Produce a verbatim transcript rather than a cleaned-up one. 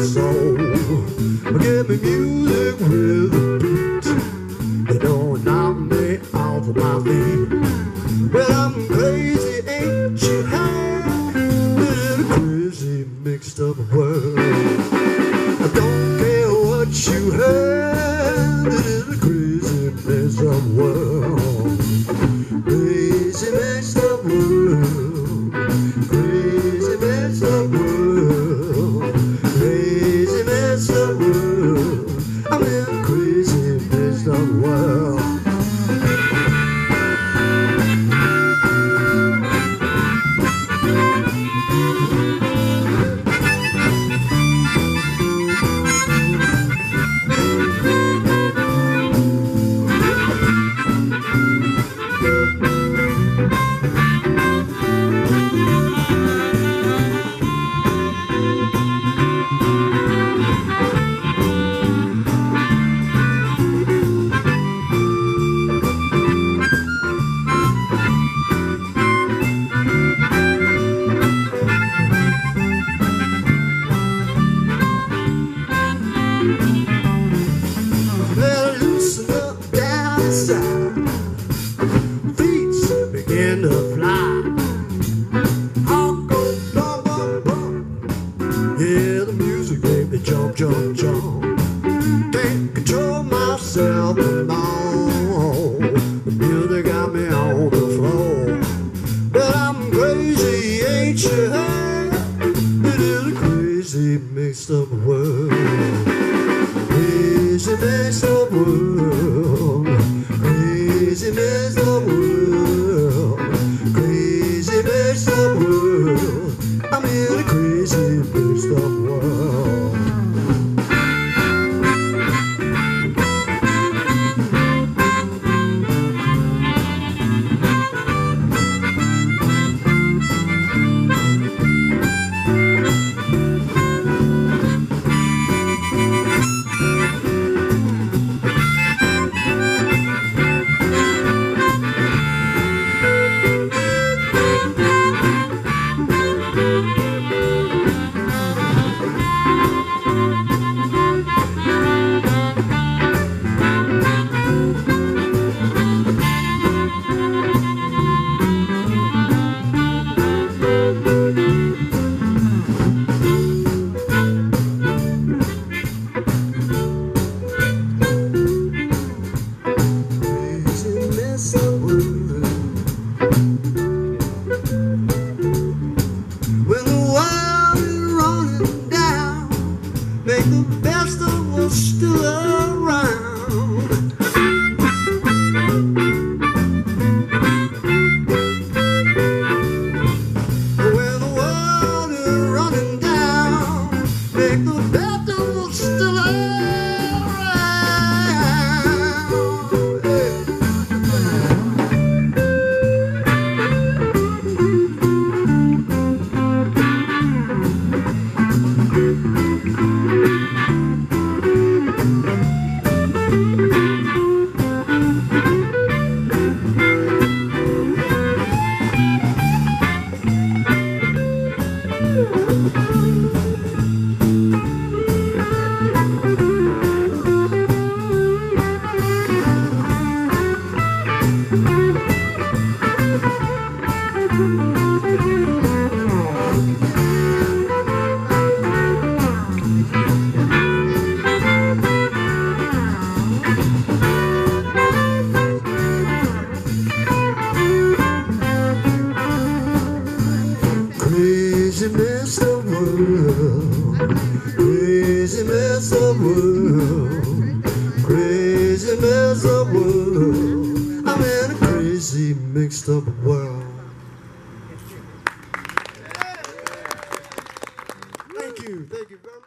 soul. Give me music with a beat that don't knock me off of my feet. Well, I'm crazy, ain't you high? In a crazy mixed up world. I don't care what you heard. It is a crazy mixed up world. Crazy mixed up world. Crazy mixed up world. Crazy mixed up world. I'm in a crazy mixed up world. Jump, jump, jump. Can't control myself alone. The music got me on the floor. But I'm crazy, ain't you heard? It is a crazy mixed up world. Crazy mixed up world. Crazy mixed up world. Crazy mixed up world. I'm in a crazy mixed up world. Mixed up world. Thank you, thank you very much.